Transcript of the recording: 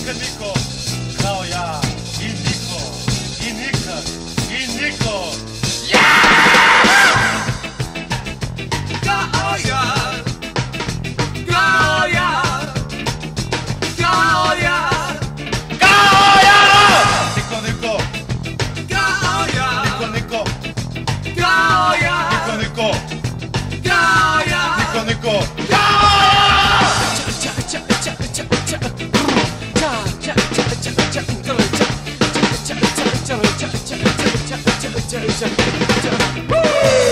nikad niko kao ja. I niko, i nikad, i niko. Kao ja, kao ja, kao ja, Kao ja! Niko, niko, kao ja, niko, niko, kao ja, niko, niko, kao ja, niko, niko. Woo!